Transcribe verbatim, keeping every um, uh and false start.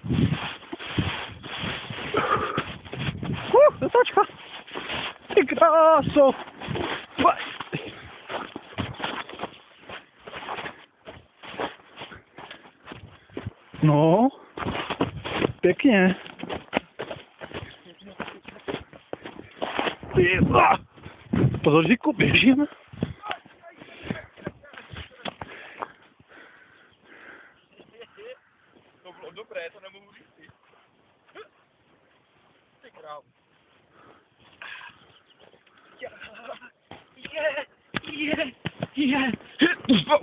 Uh, zatáčka! Ty kráso! No, pěkně. Pozor, Ziku, běžím. To bylo dobré, to nemohu říct. Ty král. Je, je, je, je.